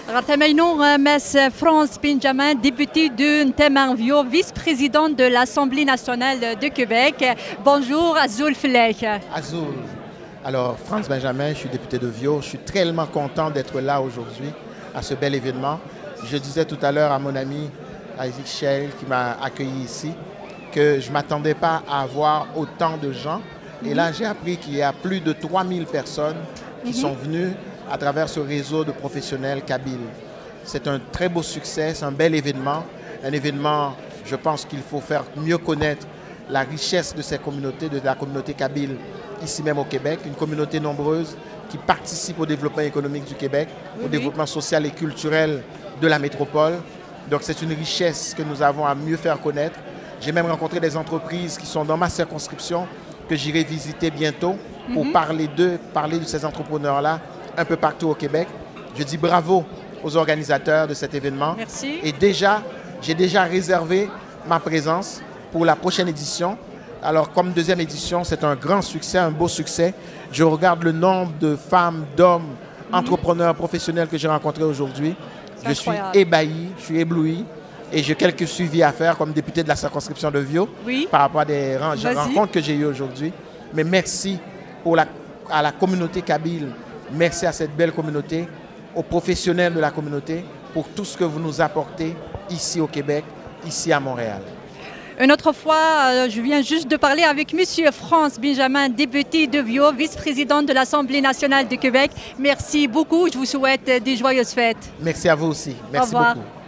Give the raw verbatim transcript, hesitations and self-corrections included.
Ratamaino Mess France Benjamin, député de Ntemanvio, vice-président de l'Assemblée nationale de Québec. Bonjour, Azul Flech. Azul. Alors, France Benjamin, je suis député de Vio. Je suis tellement content d'être là aujourd'hui à ce bel événement. Je disais tout à l'heure à mon ami Isaac Shell qui m'a accueilli ici que je ne m'attendais pas à avoir autant de gens. Et là, j'ai appris qu'il y a plus de trois mille personnes qui mm-hmm. sont venues à travers ce réseau de professionnels kabyles. C'est un très beau succès, c'est un bel événement. Un événement, je pense qu'il faut faire mieux connaître la richesse de ces communautés, de la communauté kabyle, ici même au Québec. Une communauté nombreuse qui participe au développement économique du Québec, oui, au oui. développement social et culturel de la métropole. Donc c'est une richesse que nous avons à mieux faire connaître. J'ai même rencontré des entreprises qui sont dans ma circonscription, que j'irai visiter bientôt pour mm-hmm. parler d'eux, parler de ces entrepreneurs-là un peu partout au Québec. Je dis bravo aux organisateurs de cet événement. Merci. Et déjà, j'ai déjà réservé ma présence pour la prochaine édition. Alors, comme deuxième édition, c'est un grand succès, un beau succès. Je regarde le nombre de femmes, d'hommes, mm-hmm. entrepreneurs, professionnels que j'ai rencontrés aujourd'hui. Je incroyable. suis ébahi, je suis ébloui. Et j'ai quelques suivis à faire comme député de la circonscription de Vio oui. par rapport à des rencontres que j'ai eues aujourd'hui. Mais merci pour la, à la communauté kabyle. Merci à cette belle communauté, aux professionnels de la communauté, pour tout ce que vous nous apportez ici au Québec, ici à Montréal. Une autre fois, je viens juste de parler avec M. France Benjamin, député de Vio, vice-président de l'Assemblée nationale du Québec. Merci beaucoup. Je vous souhaite des joyeuses fêtes. Merci à vous aussi. Merci Au revoir. beaucoup.